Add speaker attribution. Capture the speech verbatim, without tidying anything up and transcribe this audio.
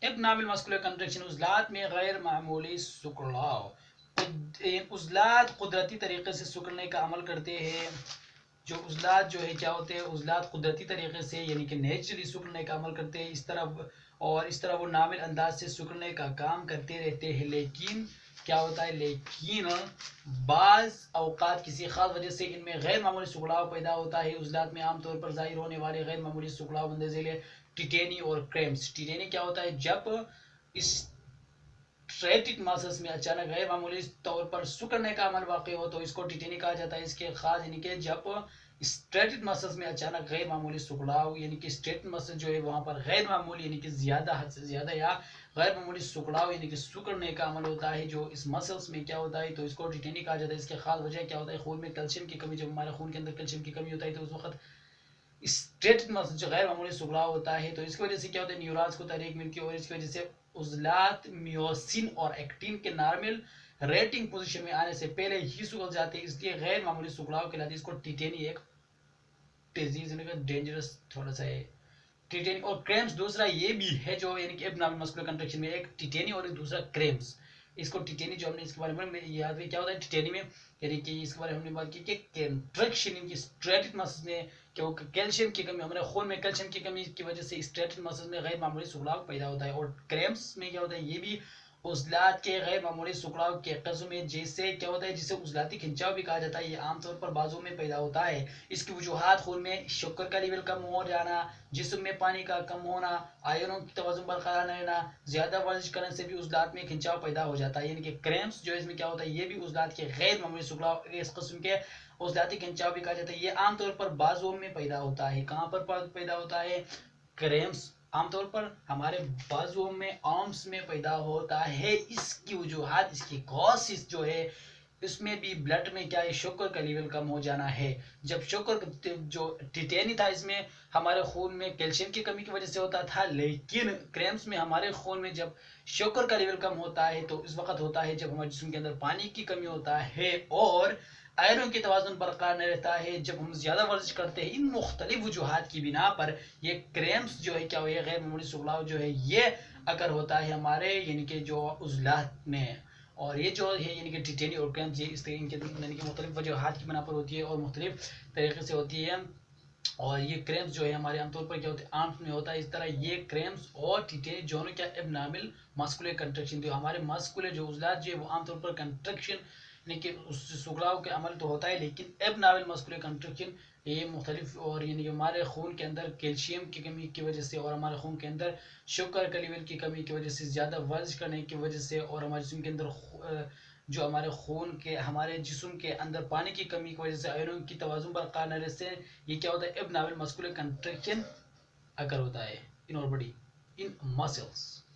Speaker 1: एबनामिल muscular contraction उज़लात में गैर मामूली सुकड़ाव। उज़लात कुदरती तरीके से सुकड़ने का अमल करते हैं। जो उज़लात जो है क्या होते हैं, उज़लात कुदरती तरीके से यानी कि नेचुरली सुकड़ने का अमल करते हैं इस तरह, और इस तरह वो नामिल अंदाज से सुकड़ने का काम करते रहते हैं। लेकिन क्या होता है, लेकिन बाज़ अवकात किसी खास वजह से इनमें गैर मामूली सुकड़ाव पैदा होता है। उज़लात में आमतौर पर ज़ाहिर होने वाले गैर मामूली सुकड़ाव मंदजिल टिटेनी और क्रैम्प्स। टिटेनी क्या होता है, जब इस स्ट्रेटिक मसल्स में अचानक गैर मामूली तौर पर सिकुड़ने का अमल वाक़ हो तो इसको टिटेनी कहा जाता है। इसके खास यानी कि जब स्ट्रेटिक मसल्स में अचानक गैर मामूली सिकुड़ाव यानी कि स्ट्रेट मसल जो है वहाँ पर गैर मामूली यानी कि ज़्यादा हद से ज़्यादा या गैर मामूली सिकुड़ाव यानी कि सिकुड़ने का अमल होता है जो इस मसल्स में क्या होता है तो इसको टिटेनी कहा जाता है। इसके खास वजह क्या होता है, खून में कैल्शियम की कमी, जब हमारे खून के अंदर कैल्शियम की कमी होता है तो उस वक्त स्ट्रेट मसल जो गैर मामूली सुगड़ा होता है तो इसकी वजह से क्या होता है, न्यूरॉन्स को तहरीक मिलती है और इसकी वजह से उजलात मियोसिन और एक्टिन के नॉर्मल रेटिंग पोजीशन में आने से पहले ही सुगल जाते हैं, इसलिए गैर मामूली सुगड़ाव कहलाते हैं। इसको टिटेनी एक डिजीज डेंजरस थोड़ा सा है टिटेनी। और क्रैम्प्स दूसरा ये भी है जो यानी कि एबनॉर्मल मस्कुलर कंट्रैक्शन में, एक टिटेनी और एक दूसरा क्रैम्प्स। इसको टिटेनी जो हमने इसके बारे में याद है क्या होता है टिटेनी में, यानी कि इसके बारे में हमने बात की कि कंट्रैक्शन इनकी स्ट्रेटिक मसल्स में क्योंकि कैल्शियम की कमी, हमारे खून में कैल्शियम की कमी की वजह से स्ट्रेटिक मसल्स में गैर मामूली सुगड़ाव पैदा होता है। और क्रैम्प्स में क्या होता है, ये भी उजलात के गैर मामूली सुकड़ाव के कस्म में जैसे क्या होता है जिसे उजलाती खिंचाव भी कहा जाता है, ये आमतौर पर बाजू में पैदा होता है। इसकी वजूहत खून में शक्कर का लेवल कम हो जाना, जिस्म में पानी का कम होना, आयनों की तवाज़ुन बरकरार रहना, ज्यादा वर्जिश करने से भी उजलात में खिंचाव पैदा हो जाता है। यानी कि क्रैम्प्स जो इसमें क्या होता है ये भी उजलात के गैर मामूली सुकड़ाव इस कस्म के उजलाती खिंचाव भी कहा जाता है। ये आमतौर पर बाजुओं में पैदा होता है। कहाँ पर पैदा होता है, क्रैम्प्स आमतौर पर हमारे बाजुओं में, आर्म्स में पैदा होता है। इसकी वजूहत, इसकी कॉसेस जो है इसमें भी ब्लड में क्या है, शुगर का लेवल कम हो जाना है। जब शुगर जो टिटेनी था इसमें हमारे खून में कैल्शियम की कमी की वजह से होता था, लेकिन क्रैम्प्स में हमारे खून में जब शुगर का लेवल कम होता है तो इस वक्त होता है जब हमारे जिस्म के अंदर पानी की कमी होता है और आयरन की तवाज़ुन बरकरार नहीं रहता है। जब हम ज़्यादा वर्जिश करते हैं इन मुख्तलिफ वजूहत की बिना पर ये क्रैम्प्स जो है क्या हो, ये गैर मामूली सुगड़ाव जो है ये अगर होता है हमारे यानी कि जो उजलात में। और ये जो है यानी कि टिटेनी और क्रैम्प्स ये इस तरीके यानी कि मुख्तलिफ वजूहत की बिना पर होती है और मुख्तलिफ तरीके से होती है। और ये क्रैम्प्स जो है हमारे आमतौर पर क्या होते हैं, आर्म्स में होता है। इस तरह ये क्रैम्प्स और टिटेनी दोनों क्या एबनॉर्मल मस्कुलर कंट्रैक्शन जो हमारे मस्कुलर जो उजलात जो है वो आमतौर पर कंट्रैक्शन यानी कि उस सुगड़ाव के अमल तो होता है, लेकिन एबनॉर्मल मस्कुलर कंट्रैक्शन ये मुख्तलिफ और यानी कि हमारे खून के अंदर कैल्शियम की कमी की वजह से और हमारे खून के अंदर शुगर का लेवल की कमी की वजह से, ज़्यादा वर्जिश करने की वजह से और हमारे जिस्म के अंदर जो हमारे खून के हमारे जिस्म के अंदर पानी की कमी की वजह से, आयरन की तवाज़ुन बरकरार रहने से ये क्या होता है, एबनॉर्मल मस्कुलर कंट्रैक्शन अगर होता है इन और बॉडी इन मसल्स।